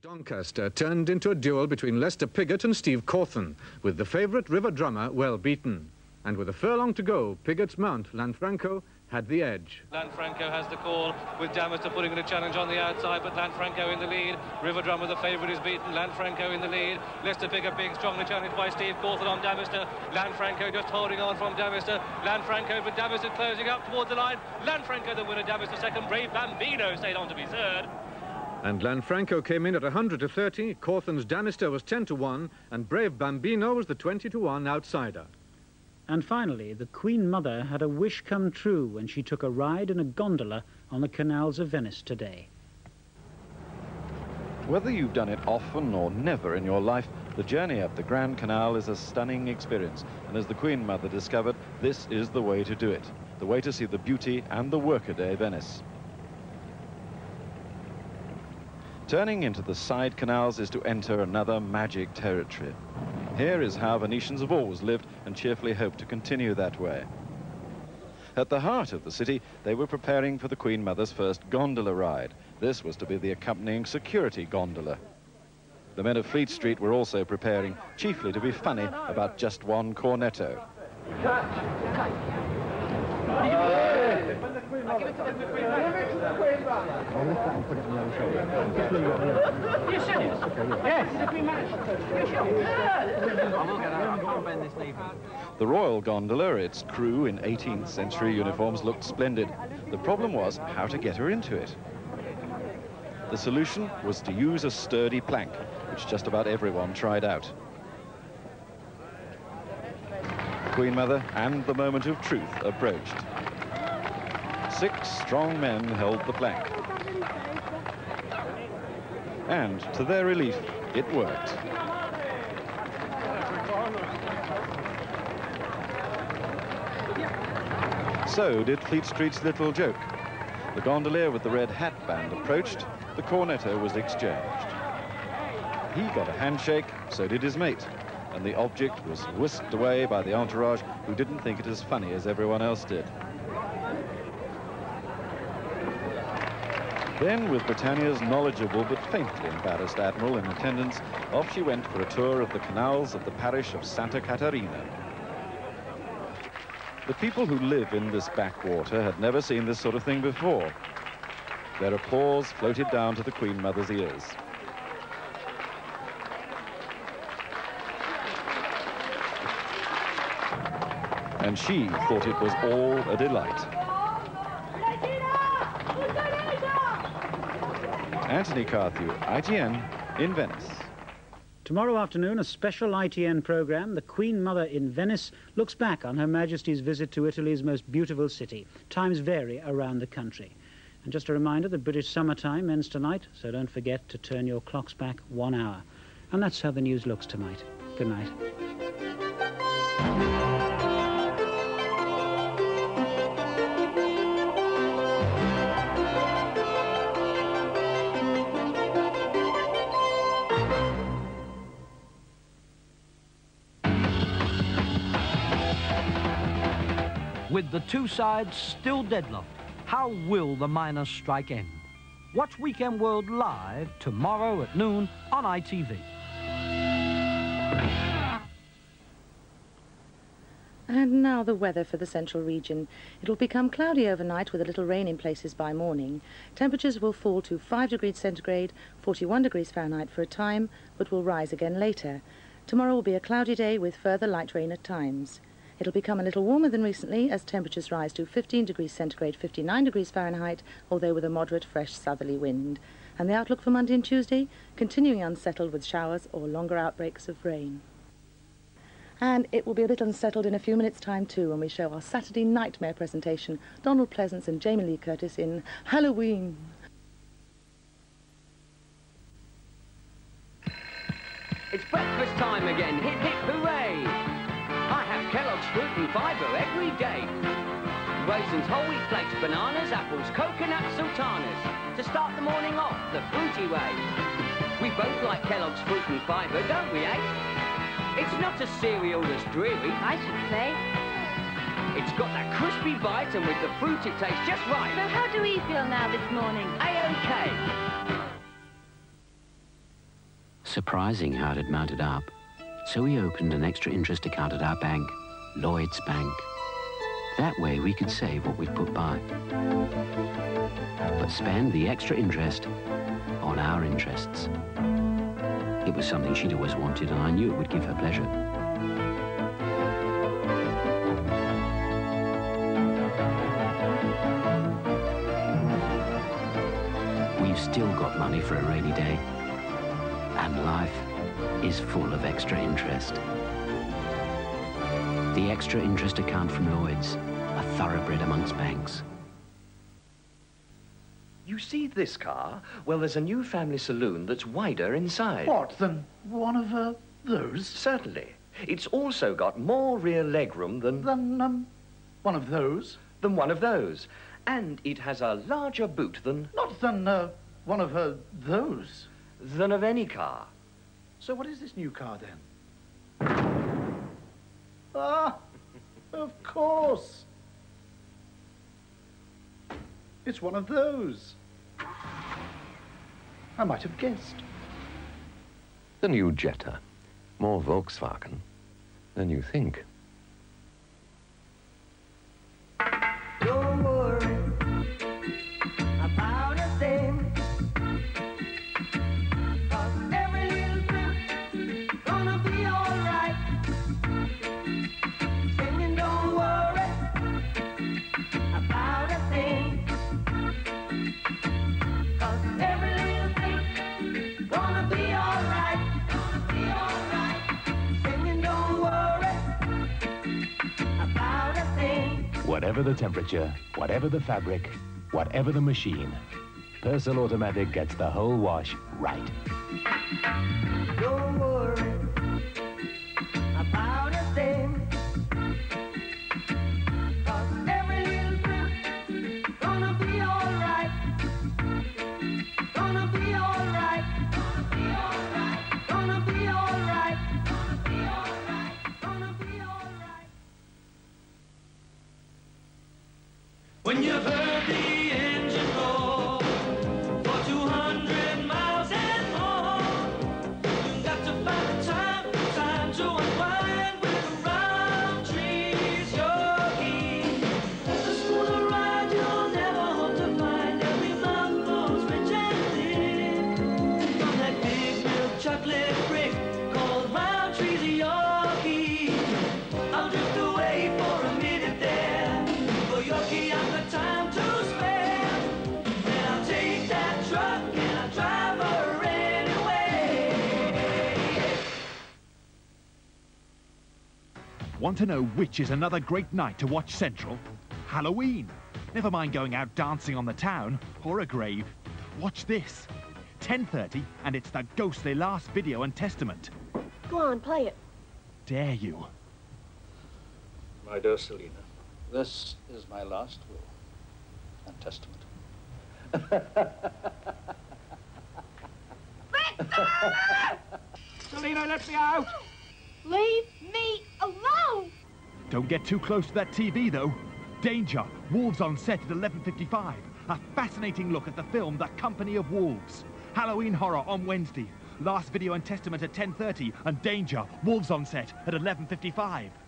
Doncaster turned into a duel between Lester Piggott and Steve Cawthon, with the favourite River Drummer well beaten. And with a furlong to go, Piggott's mount, Lanfranco, had the edge. Lanfranco has the call, with Damister putting in a challenge on the outside, but Lanfranco in the lead. River Drummer, the favourite, is beaten. Lanfranco in the lead. Lester Piggott being strongly challenged by Steve Cawthon on Damister. Lanfranco just holding on from Damister. Lanfranco, but Damister closing up towards the line. Lanfranco the winner, Damister second. Brave Bambino stayed on to be third. And Lanfranco came in at 100 to 30, Cawthon's Damister was 10 to 1, and Brave Bambino was the 20 to 1 outsider. And finally, the Queen Mother had a wish come true when she took a ride in a gondola on the canals of Venice today. Whether you've done it often or never in your life, the journey up the Grand Canal is a stunning experience. And as the Queen Mother discovered, this is the way to do it. The way to see the beauty and the workaday Venice. Turning into the side canals is to enter another magic territory. Here is how Venetians have always lived and cheerfully hope to continue that way. At the heart of the city, they were preparing for the Queen Mother's first gondola ride. This was to be the accompanying security gondola. The men of Fleet Street were also preparing, chiefly to be funny about just one cornetto. The royal gondola, its crew in 18th century uniforms, looked splendid. The problem was how to get her into it. The solution was to use a sturdy plank, which just about everyone tried out. Queen Mother and the moment of truth approached. 6 strong men held the plank. And to their relief, it worked. So did Fleet Street's little joke. The gondolier with the red hat band approached, the cornetto was exchanged. He got a handshake, so did his mate, and the object was whisked away by the entourage, who didn't think it as funny as everyone else did. Then, with Britannia's knowledgeable but faintly embarrassed admiral in attendance, off she went for a tour of the canals of the parish of Santa Caterina. The people who live in this backwater had never seen this sort of thing before. Their applause floated down to the Queen Mother's ears. And she thought it was all a delight. Anthony Carthew, ITN, in Venice. Tomorrow afternoon, a special ITN programme, The Queen Mother in Venice, looks back on Her Majesty's visit to Italy's most beautiful city. Times vary around the country. And just a reminder that British summertime ends tonight, so don't forget to turn your clocks back 1 hour. And that's how the news looks tonight. Good night. With the two sides still deadlocked, how will the miners' strike end? Watch Weekend World live tomorrow at noon on ITV. And now the weather for the central region. It will become cloudy overnight with a little rain in places by morning. Temperatures will fall to 5 degrees centigrade, 41 degrees Fahrenheit for a time, but will rise again later. Tomorrow will be a cloudy day with further light rain at times. It'll become a little warmer than recently as temperatures rise to 15 degrees centigrade, 59 degrees Fahrenheit, although with a moderate fresh southerly wind. And the outlook for Monday and Tuesday, continuing unsettled with showers or longer outbreaks of rain. And it will be a bit unsettled in a few minutes' time too when we show our Saturday Nightmare presentation, Donald Pleasance and Jamie Lee Curtis in Halloween. It's breakfast time again, hip hip hooray! I have Kellogg's Fruit and Fibre every day. Raisins, whole wheat flakes, bananas, apples, coconuts, sultanas. To start the morning off the fruity way. We both like Kellogg's Fruit and Fibre, don't we, eh? It's not a cereal that's dreary, I should say. It's got that crispy bite and with the fruit it tastes just right. So how do we feel now this morning? A-OK. surprising how it had mounted up. So we opened an extra interest account at our bank, Lloyd's Bank. That way we could save what we'd put by, but spend the extra interest on our interests. It was something she'd always wanted, and I knew it would give her pleasure. We've still got money for a rainy day, and life is full of extra interest. The extra interest account from Lloyd's, a thoroughbred amongst banks. You see this car? Well, there's a new family saloon that's wider inside. What, than one of those? Certainly. It's also got more rear legroom than... Than, one of those? Than one of those. And it has a larger boot than... Not than, one of those? Than of any car. So what is this new car, then? Ah, of course. It's one of those. I might have guessed. The new Jetta. More Volkswagen than you think. Don't worry about a thing, 'cause every little thing gonna be alright. Singing, don't worry about a thing, 'cause every little thing gonna be alright. Gonna be alright. Singing, don't worry about a thing. Whatever the temperature, whatever the fabric, whatever the machine, Persil Automatic gets the whole wash right. Don't worry about a thing, 'cause every little thing gonna be alright. Gonna be alright. Gonna be alright. Gonna be alright. Gonna be alright. Gonna be alright. When you've heard the engine roar for 200 miles and more, you've got to find the time to unwind with Roundtree's your key. A smoother ride you'll never hope to find. Every mouth goes rich and thin. From that big milk chocolate brick called Roundtree's your key. I'll drift away for a minute there. For your key, I've got time to spare. Then I'll take that truck and I'll drive her anyway. Want to know which is another great night to watch Central? Halloween. Never mind going out dancing on the town or a grave. Watch this. 10:30, and it's the ghostly last video and testament. Go on, play it. Dare you? My dear Selina, this is my last will and testament. Selina, let me out! Leave me alone! Don't get too close to that TV, though. Danger. Wolves on set at 11:55. A fascinating look at the film The Company of Wolves. Halloween horror on Wednesday. Last video and testament at 10:30. And Danger. Wolves on set at 11:55.